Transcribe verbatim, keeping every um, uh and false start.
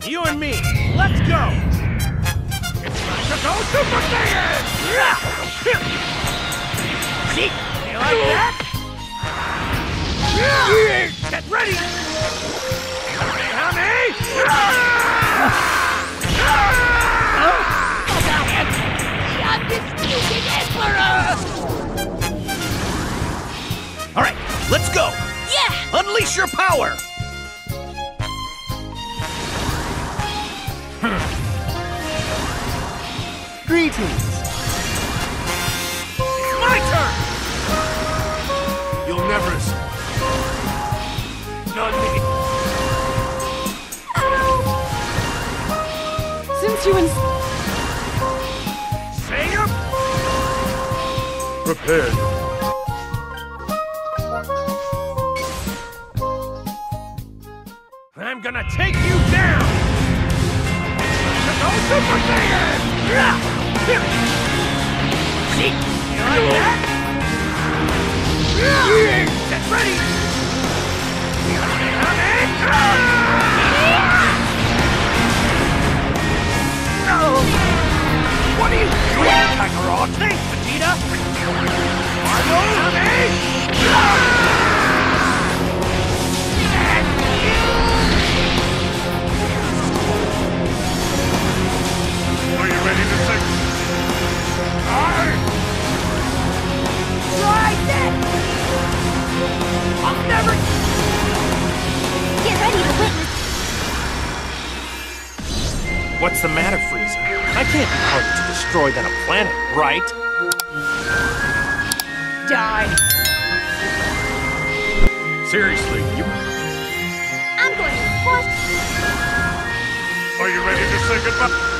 You and me, let's go! It's time to go Super Saiyan! See? You like that? Get ready! Kamehameha! The undisputed Emperor! All right, let's go! Yeah! Unleash your power! Greetings! It's my turn! You'll never... Not me. Since you ins- Saiyan! Prepare. I'm gonna take you down! Go Super Saiyan! See? You like that? Get ready! What are you doing, Kakarot? Thanks, Vegeta! Are you ready to take... Try this! I'll never... Get ready to witness... What's the matter, Frieza? I can't be harder to destroy than a planet, right? Die! Seriously, you... I'm going to squash... Are you ready to say goodbye?